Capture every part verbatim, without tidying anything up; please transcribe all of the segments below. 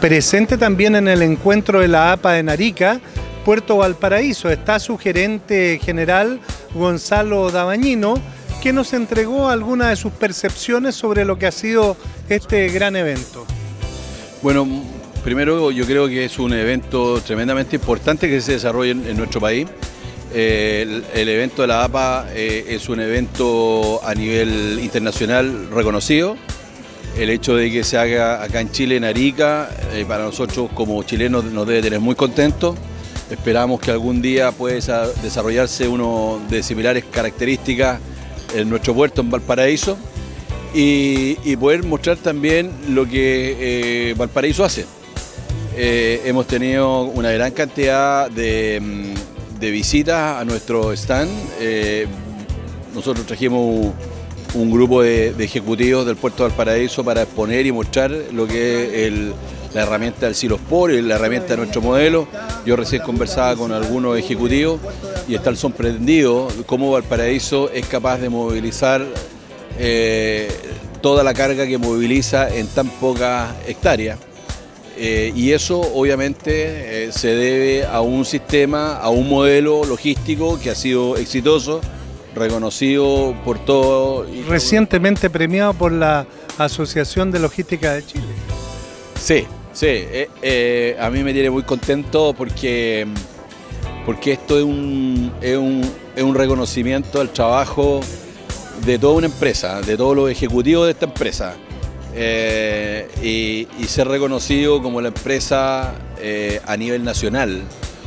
presente también en el encuentro de la A P A en Arica, Puerto Valparaíso. Está su gerente general, Gonzalo Dabañino, que nos entregó algunas de sus percepciones sobre lo que ha sido este gran evento. Bueno, primero yo creo que es un evento tremendamente importante que se desarrolla en, en nuestro país. Eh, el, el evento de la A P A eh, es un evento a nivel internacional reconocido. El hecho de que se haga acá en Chile, en Arica, eh, para nosotros como chilenos nos debe tener muy contentos. Esperamos que algún día pueda desarrollarse uno de similares características en nuestro puerto en Valparaíso y, y poder mostrar también lo que eh, Valparaíso hace. Eh, hemos tenido una gran cantidad de, de visitas a nuestro stand. Eh, nosotros trajimos un grupo de, de ejecutivos del puerto de Valparaíso para exponer y mostrar lo que es el, la herramienta del Silospor y la herramienta de nuestro modelo. Yo recién conversaba con algunos ejecutivos y están sorprendidos cómo Valparaíso es capaz de movilizar eh, toda la carga que moviliza en tan pocas hectáreas. Eh, y eso obviamente eh, se debe a un sistema, a un modelo logístico que ha sido exitoso, reconocido por todo. Recientemente premiado por la Asociación de Logística de Chile. Sí, sí, eh, eh, a mí me tiene muy contento porque, porque esto es un, es, un, es un reconocimiento al trabajo de toda una empresa, de todos los ejecutivos de esta empresa. Eh, y, y ser reconocido como la empresa eh, a nivel nacional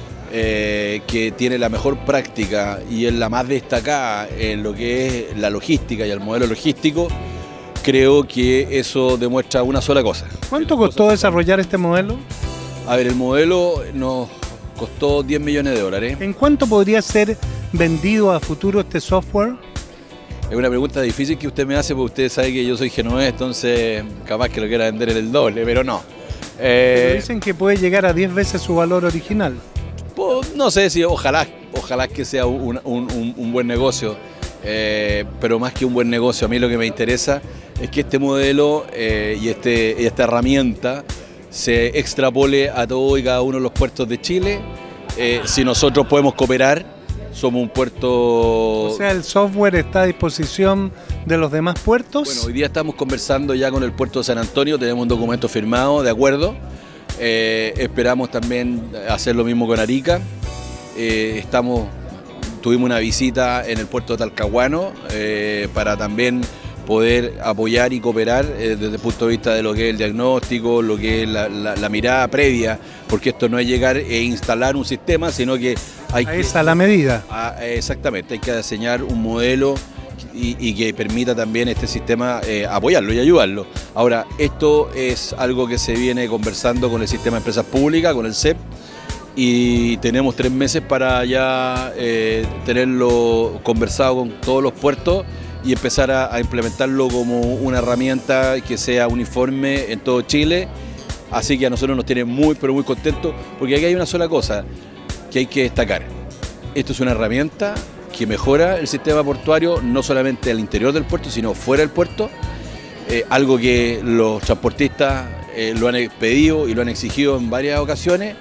eh, que tiene la mejor práctica y es la más destacada en lo que es la logística y el modelo logístico, creo que eso demuestra una sola cosa. ¿Cuánto costó desarrollar este modelo? A ver, el modelo nos costó diez millones de dólares. ¿En cuánto podría ser vendido a futuro este software? Es una pregunta difícil que usted me hace porque usted sabe que yo soy genovés, entonces capaz que lo quiera vender en el doble, pero no. Eh, pero dicen que puede llegar a diez veces su valor original. Pues, no sé si ojalá, ojalá que sea un, un, un buen negocio, eh, pero más que un buen negocio, a mí lo que me interesa es que este modelo eh, y, este, y esta herramienta se extrapole a todos y cada uno de los puertos de Chile. Eh, si nosotros podemos cooperar, somos un puerto... O sea, el software está a disposición de los demás puertos. Bueno, hoy día estamos conversando ya con el puerto de San Antonio, tenemos un documento firmado, de acuerdo. Eh, esperamos también hacer lo mismo con Arica. Eh, estamos, tuvimos una visita en el puerto de Talcahuano eh, para también poder apoyar y cooperar eh, desde el punto de vista de lo que es el diagnóstico, lo que es la, la, la mirada previa, porque esto no es llegar e instalar un sistema, sino que hay que... Esa es la medida. A, exactamente, hay que diseñar un modelo y, y que permita también este sistema eh, apoyarlo y ayudarlo. Ahora, esto es algo que se viene conversando con el sistema de empresas públicas, con el C E P, y tenemos tres meses para ya eh, tenerlo conversado con todos los puertos y empezar a, a implementarlo como una herramienta que sea uniforme en todo Chile. Así que a nosotros nos tiene muy, pero muy contentos, porque aquí hay una sola cosa que hay que destacar. Esto es una herramienta que mejora el sistema portuario, no solamente al interior del puerto, sino fuera del puerto, eh, algo que los transportistas eh, lo han pedido y lo han exigido en varias ocasiones,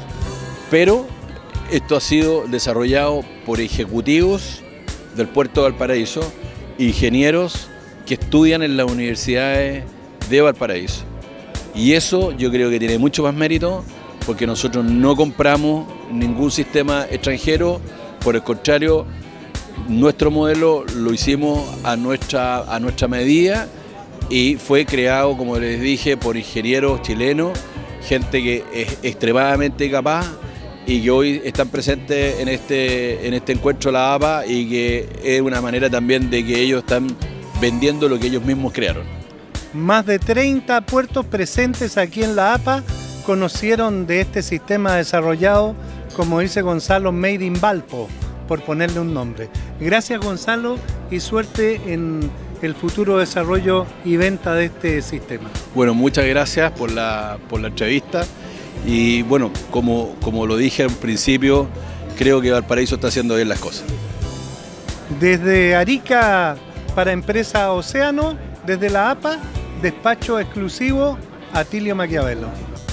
pero esto ha sido desarrollado por ejecutivos del puerto de Valparaíso, ingenieros que estudian en las universidades de Valparaíso. Y eso yo creo que tiene mucho más mérito porque nosotros no compramos ningún sistema extranjero, por el contrario, nuestro modelo lo hicimos a nuestra, a nuestra medida y fue creado, como les dije, por ingenieros chilenos, gente que es extremadamente capaz y que hoy están presentes en este, en este encuentro de la A P A y que es una manera también de que ellos están vendiendo lo que ellos mismos crearon. Más de treinta puertos presentes aquí en la A P A conocieron de este sistema desarrollado, como dice Gonzalo, Made in Valpo, por ponerle un nombre. Gracias, Gonzalo, y suerte en el futuro desarrollo y venta de este sistema. Bueno, muchas gracias por la, por la entrevista. Y bueno, como, como lo dije al principio, creo que Valparaíso está haciendo bien las cosas. Desde Arica para Empresa Océano, desde la A P A, despacho exclusivo Atilio Maquiavelo.